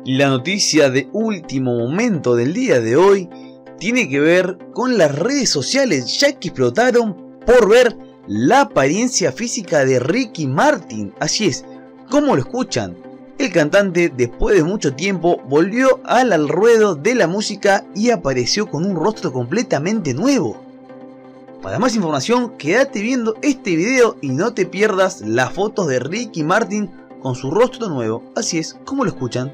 La noticia de último momento del día de hoy tiene que ver con las redes sociales, ya que explotaron por ver la apariencia física de Ricky Martin. Así es, como lo escuchan, el cantante después de mucho tiempo volvió al ruedo de la música y apareció con un rostro completamente nuevo. Para más información, quédate viendo este video y no te pierdas las fotos de Ricky Martin con su rostro nuevo. Así es, como lo escuchan.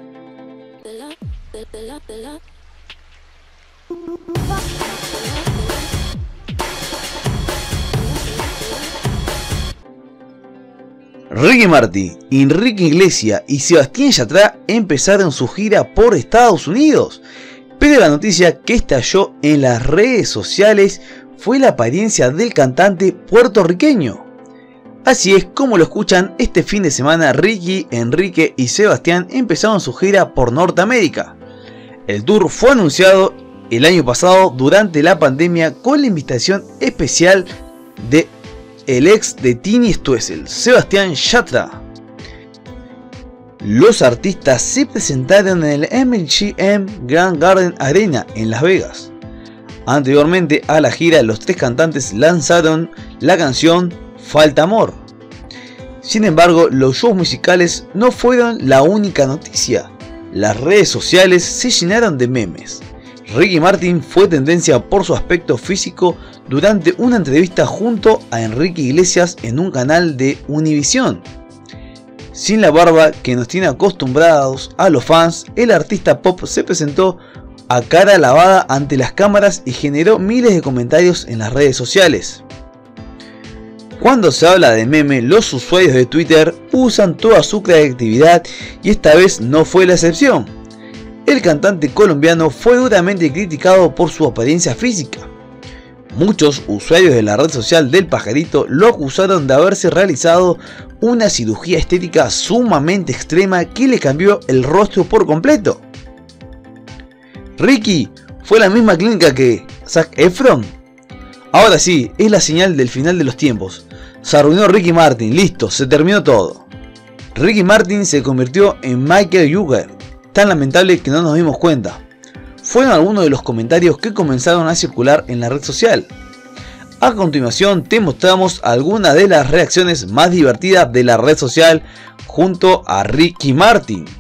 Ricky Martin, Enrique Iglesias y Sebastián Yatra empezaron su gira por Estados Unidos, pero la noticia que estalló en las redes sociales fue la apariencia del cantante puertorriqueño. Así es, como lo escuchan, este fin de semana Ricky, Enrique y Sebastián empezaron su gira por Norteamérica. El tour fue anunciado el año pasado durante la pandemia con la invitación especial de el ex de Tini Stoessel, Sebastián Yatra. Los artistas se presentaron en el MGM Grand Garden Arena en Las Vegas. Anteriormente a la gira, los tres cantantes lanzaron la canción Falta Amor. Sin embargo, los shows musicales no fueron la única noticia. Las redes sociales se llenaron de memes. Ricky Martin fue tendencia por su aspecto físico durante una entrevista junto a Enrique Iglesias en un canal de Univision. Sin la barba que nos tiene acostumbrados a los fans, el artista pop se presentó a cara lavada ante las cámaras y generó miles de comentarios en las redes sociales. Cuando se habla de meme, los usuarios de Twitter usan toda su creatividad y esta vez no fue la excepción. El cantante colombiano fue duramente criticado por su apariencia física. Muchos usuarios de la red social del pajarito lo acusaron de haberse realizado una cirugía estética sumamente extrema que le cambió el rostro por completo. Ricky fue a la misma clínica que Zac Efron. Ahora sí, es la señal del final de los tiempos. Se arruinó Ricky Martin, listo, se terminó todo. Ricky Martin se convirtió en Michael Jagger, tan lamentable que no nos dimos cuenta. Fueron algunos de los comentarios que comenzaron a circular en la red social. A continuación te mostramos algunas de las reacciones más divertidas de la red social junto a Ricky Martin.